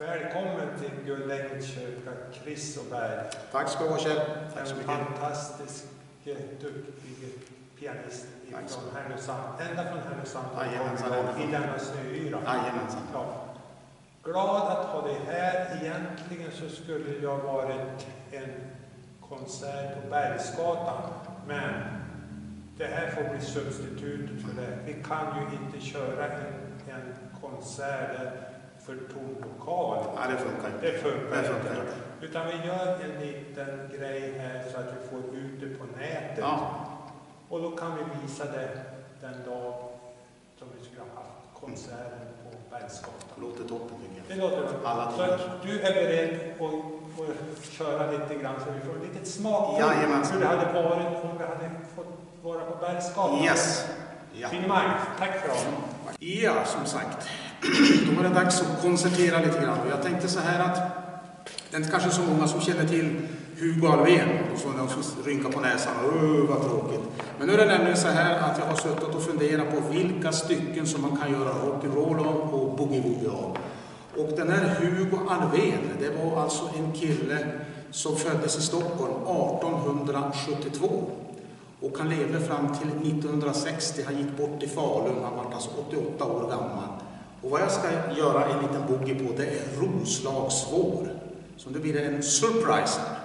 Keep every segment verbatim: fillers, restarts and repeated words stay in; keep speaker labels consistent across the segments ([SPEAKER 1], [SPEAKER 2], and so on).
[SPEAKER 1] Välkommen till Gullängens kyrka, Chris Åberg.
[SPEAKER 2] Tack ska du ha, Kjell. Tack så
[SPEAKER 1] en
[SPEAKER 2] mycket.
[SPEAKER 1] fantastisk, duktig pianist från Härnösand. Ända från Härnösand i denna snöyra. Ja. Glad att ha dig här. Egentligen så skulle jag varit en konsert på Bergsgatan. Men det här får bli substitutet för det. Vi kan ju inte köra en, en konsert för tom lokal.
[SPEAKER 2] Ja, det funkar inte.
[SPEAKER 1] Det funkar,
[SPEAKER 2] det funkar
[SPEAKER 1] inte.
[SPEAKER 2] inte.
[SPEAKER 1] Utan vi gör en liten grej här så att vi får ut det på nätet.
[SPEAKER 2] Ja.
[SPEAKER 1] Och då kan vi visa det den dag som vi skulle ha haft konserten på Bergsgatan.
[SPEAKER 2] Det låter toppen, tycker jag.
[SPEAKER 1] Det låter toppen.
[SPEAKER 2] Alla
[SPEAKER 1] så du är beredd att, att köra lite grann så vi får en litet smak på hur det hade varit om vi hade fått vara på Bergsgatan.
[SPEAKER 2] Yes. Ja.
[SPEAKER 1] Finemang, tack för det.
[SPEAKER 2] Ja, som sagt. Då var det dags att koncertera lite grann. Jag tänkte så här att det är inte kanske så många som känner till Hugo Alfvén. Och så när de rynka på näsan. Åh, vad tråkigt. Men nu är det nämligen så här att jag har suttit och funderat på vilka stycken som man kan göra rock'n'roll av och boogie-woogie av. Och den här Hugo Alfvén, det var alltså en kille som föddes i Stockholm artonhundrasjuttiotvå. Och han levde fram till nittonhundrasextio. Han gick bort i Falun. Han var alltså åttioåtta år gammal. Och vad jag ska göra en liten boogie på, det är Roslagsvår. Så det blir en surprise här.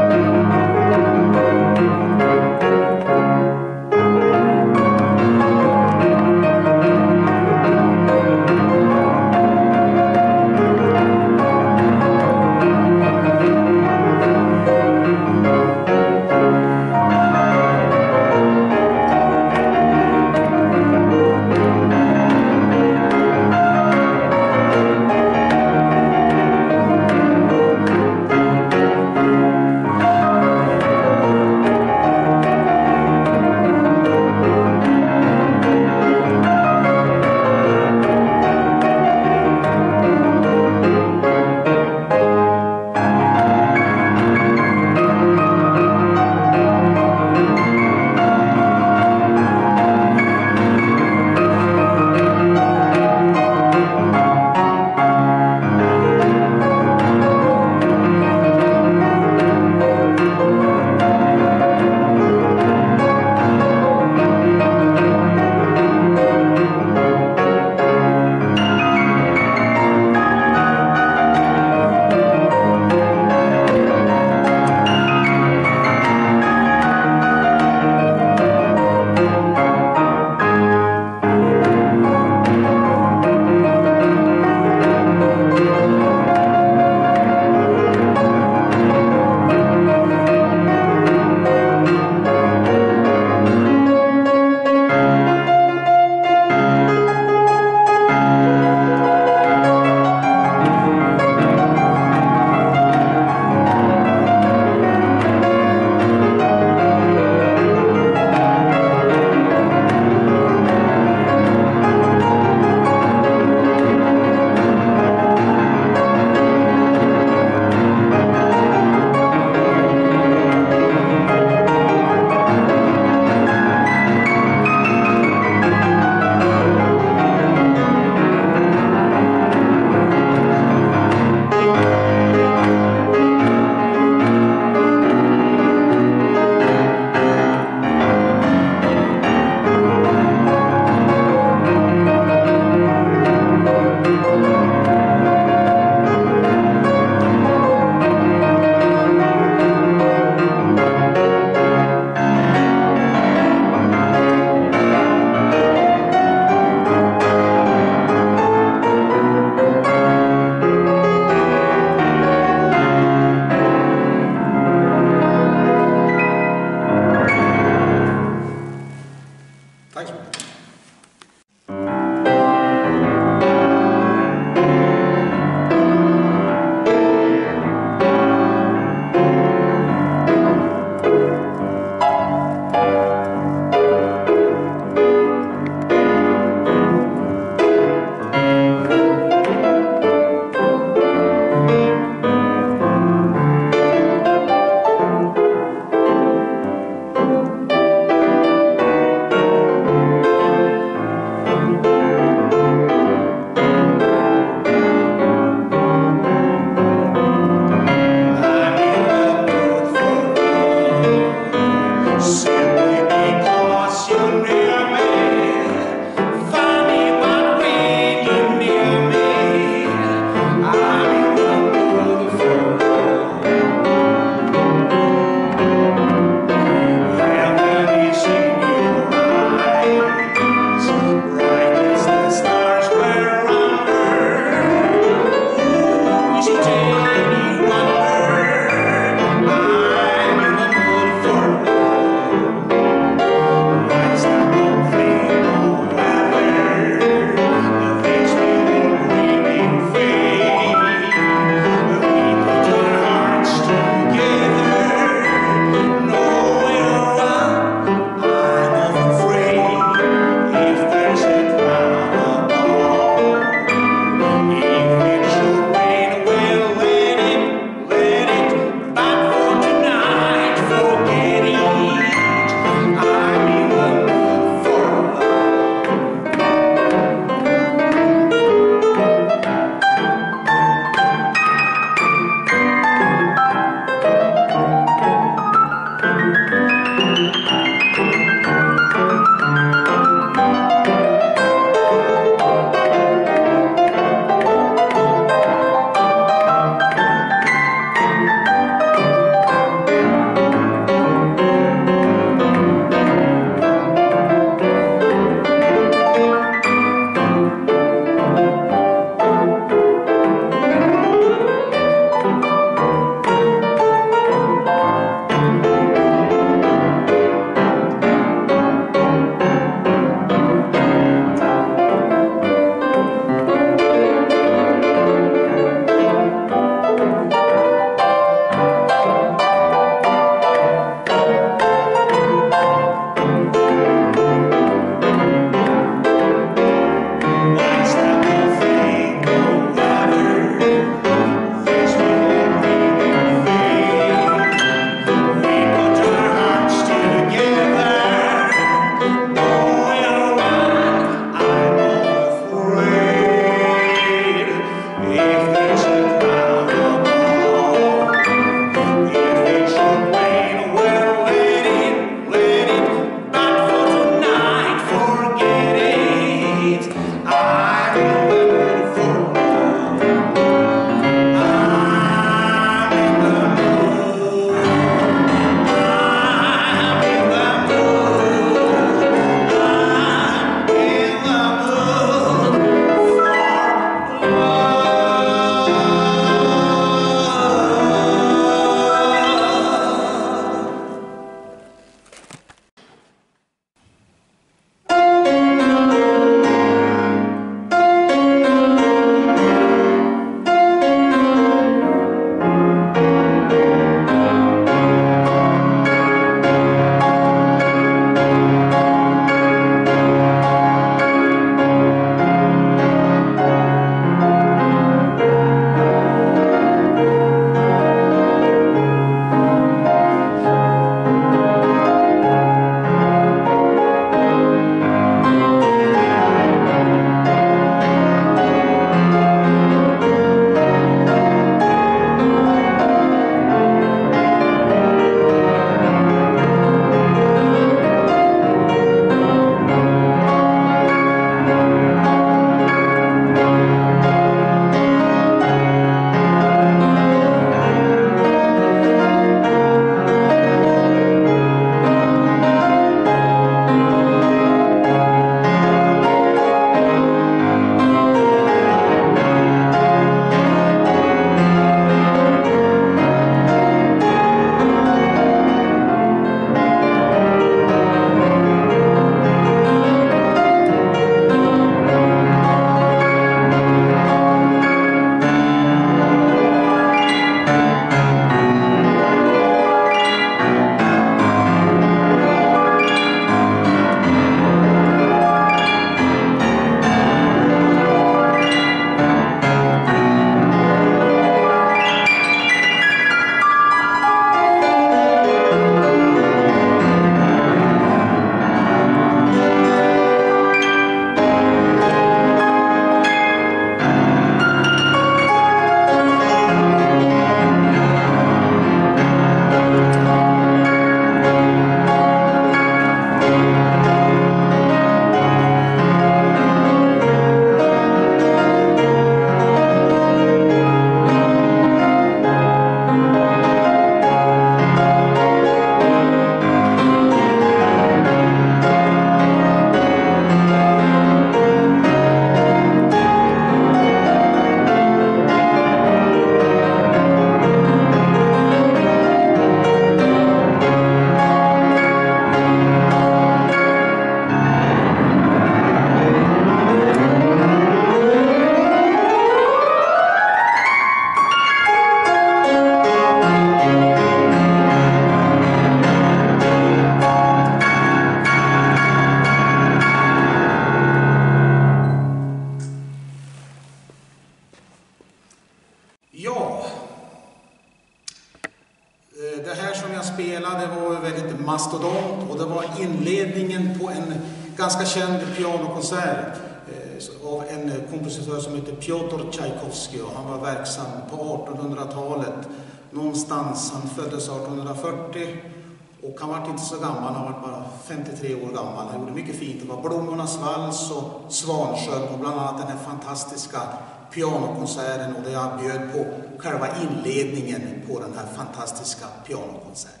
[SPEAKER 2] mastodont, och det var inledningen på en ganska känd pianokonsert eh, av en kompositör som heter Piotr Tchaikovsky, och han var verksam på artonhundratalet någonstans. Han föddes artonhundrafyrtio och han var inte så gammal, han var bara femtiotre år gammal. Han gjorde mycket fint. Det var Blommornas vals och Svansjön och bland annat den här fantastiska pianokonserten, och där jag bjöd på själva inledningen på den här fantastiska pianokonserten.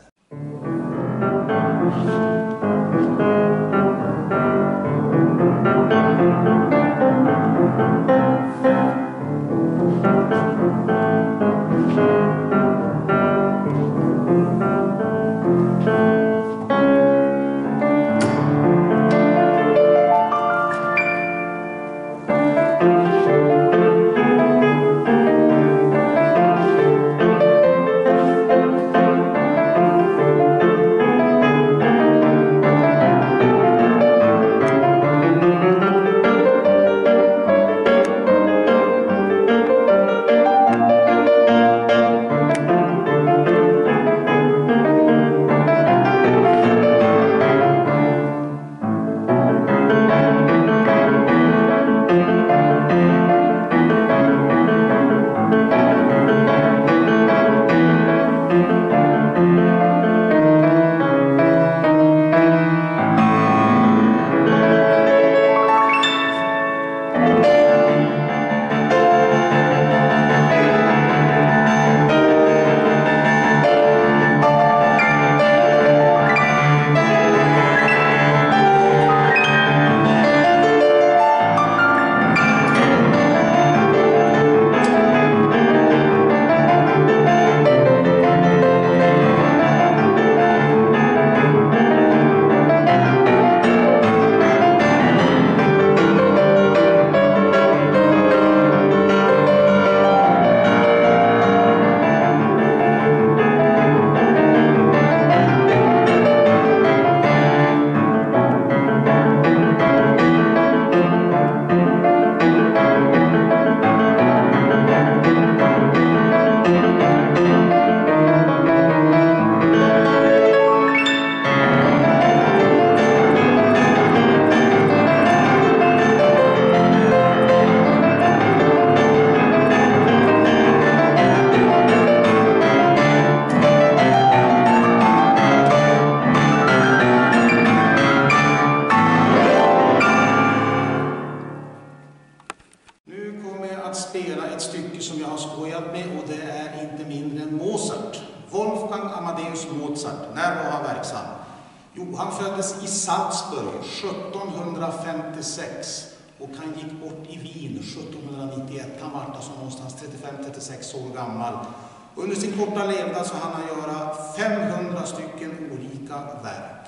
[SPEAKER 2] Och han gick bort i Wien sjuttonhundranittioett. Han var alltså någonstans trettiofem till trettiosex år gammal. Under sin korta levnad så hann han göra femhundra stycken olika verk.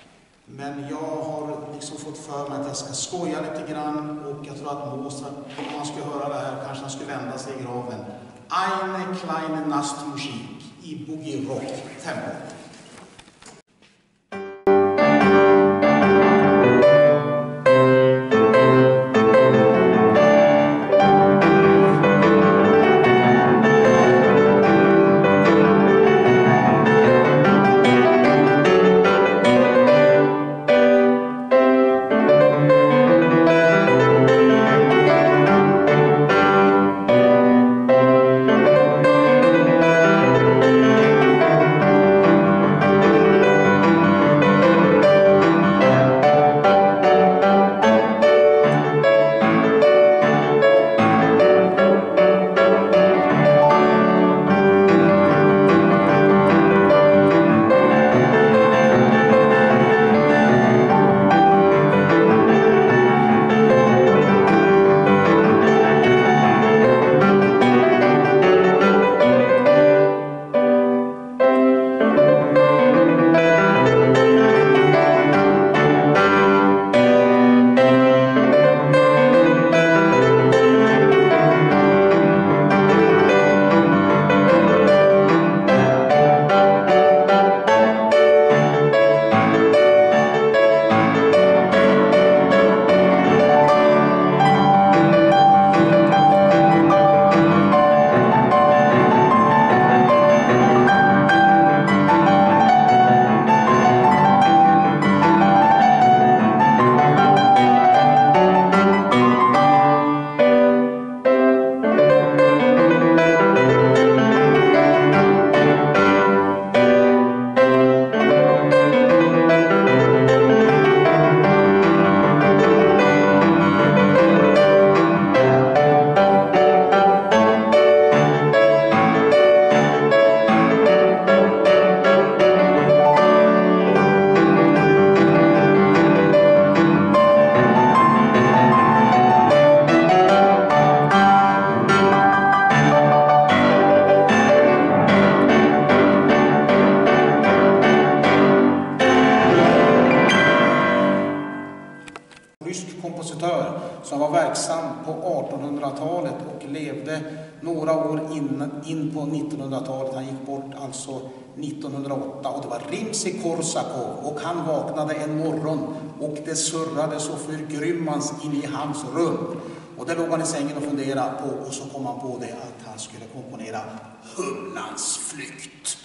[SPEAKER 2] Men jag har liksom fått för mig att jag ska skoja lite grann, och jag tror att Mozart, om man skulle höra det här, kanske han skulle vända sig i graven. Eine kleine Nachtmusik i boogie rock tempo. rysk kompositör som var verksam på artonhundratalet och levde några år in, in på nittonhundratalet. Han gick bort alltså nittonhundraåtta och det var Rimsky-Korsakov, och han vaknade en morgon och det surrade så förgrymmans in i hans rum. Och där låg han i sängen och funderade på, och så kom han på det att han skulle komponera Humlans flykt.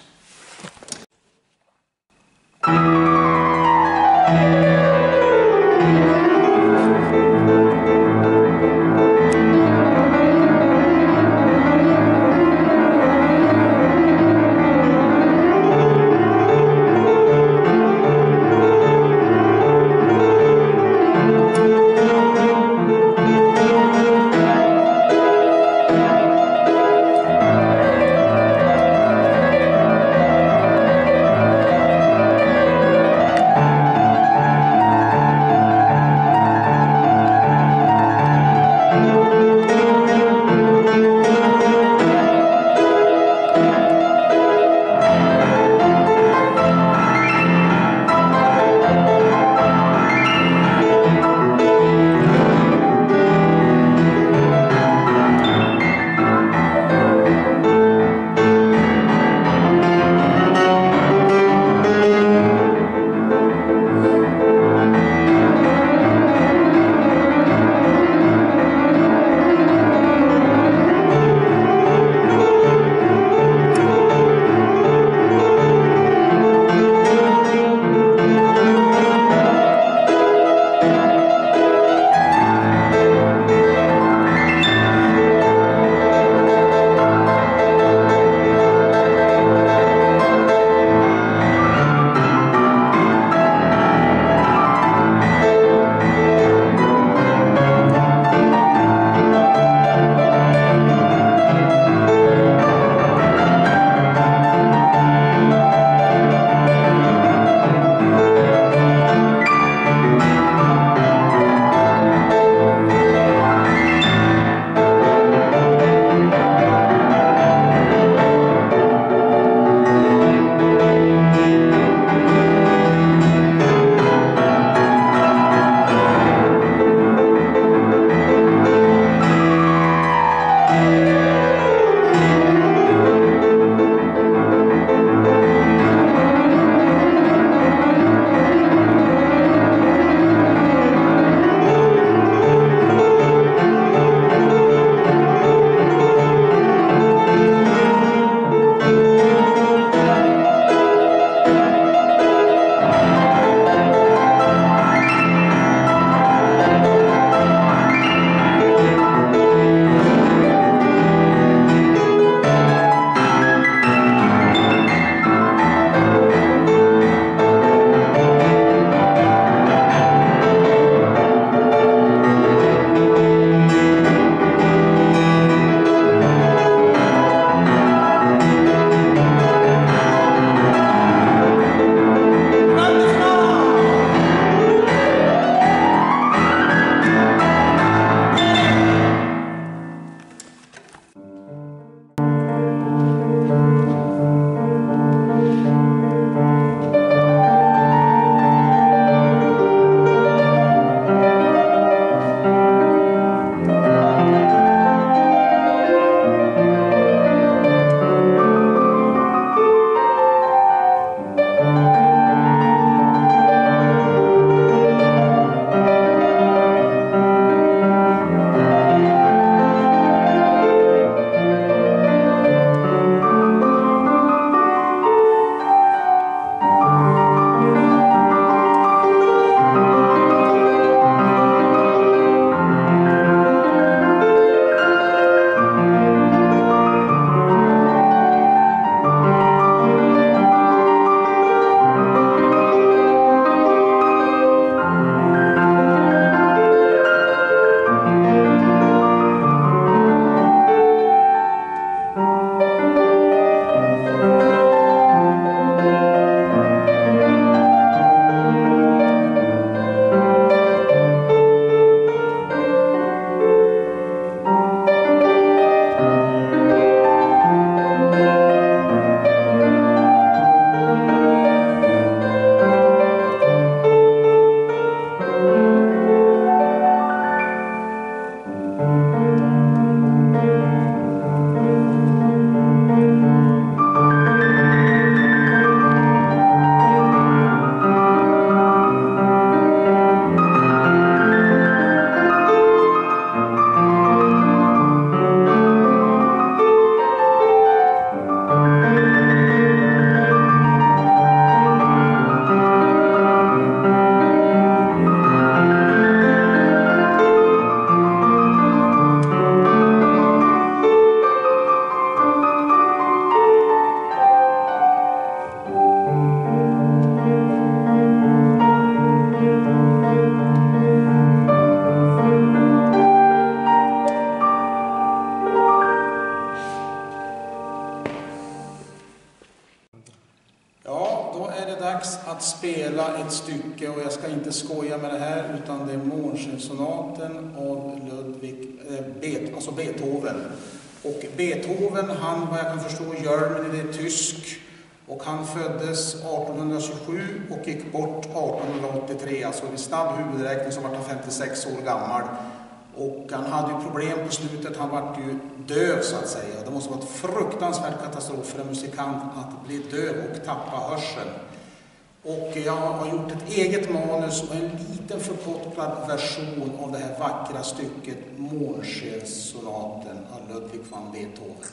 [SPEAKER 2] inte skoja med det här, utan det är Månskenssonaten av Ludwig, eh, Bet, alltså Beethoven. Och Beethoven, han, vad jag kan förstå, Germany, det är tysk. Och han föddes arton tjugosju och gick bort arton åttiotre, alltså i snabb huvudräkning så var han femtiosex år gammal. Och han hade ju problem på slutet, han var ju döv så att säga. Det måste vara ett fruktansvärt katastrof för en musikant att bli döv och tappa hörseln. Och jag har gjort ett eget manus och en liten förkortad version av det här vackra stycket Månskenssonaten av Ludwig van Beethoven.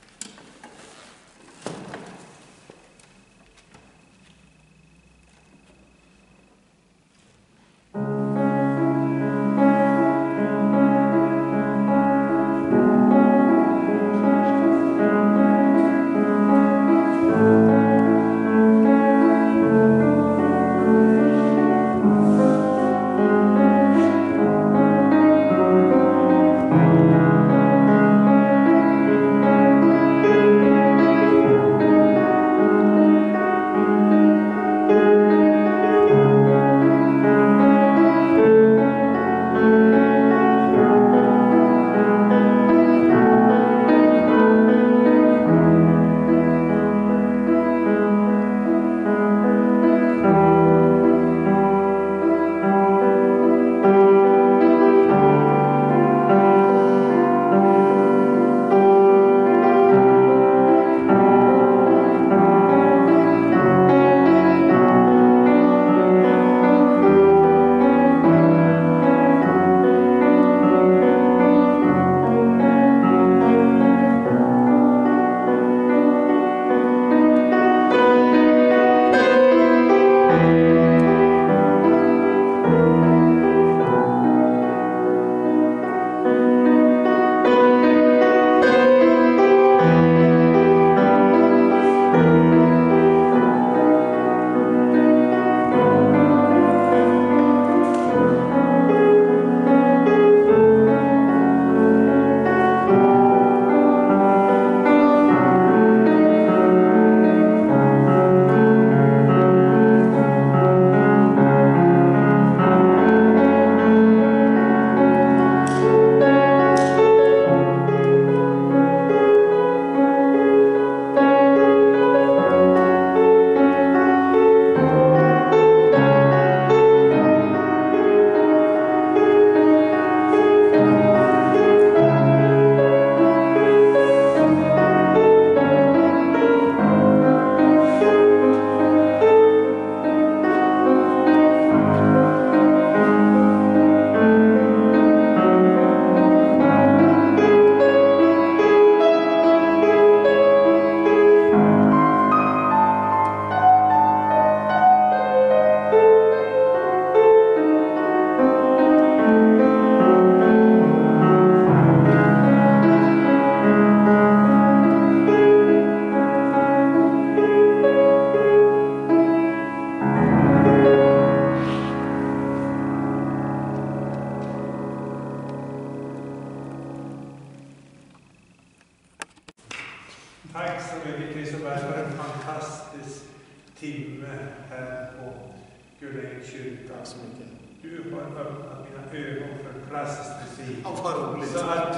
[SPEAKER 1] Tack så mycket Kristoberg för en fantastisk timme här på Gullängs kyrka.
[SPEAKER 2] Tack så mycket.
[SPEAKER 1] Du har öppnat mina ögon för klassisk musik.
[SPEAKER 2] Ja, vad roligt.
[SPEAKER 1] Så att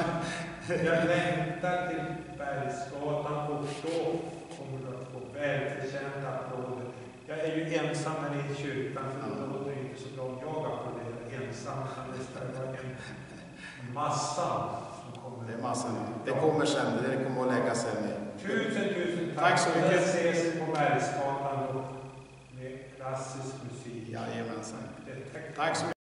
[SPEAKER 1] jag längtar till Bergsgatan och då kommer du att få välförtjänta applåder. Jag är ju ensam här i kyrkan, för då låter det inte så bra om jag applåderar ensam. Det ska vara en massa som kommer.
[SPEAKER 2] Det är massa nu. Det kommer sen, det kommer att lägga sig ner.
[SPEAKER 1] Tusen, tusen tack.
[SPEAKER 2] Tack så mycket.
[SPEAKER 1] Vi ses på Bergsgatan med klassisk musik.
[SPEAKER 2] Jajamensan.
[SPEAKER 1] Tack.
[SPEAKER 2] Tack så mycket.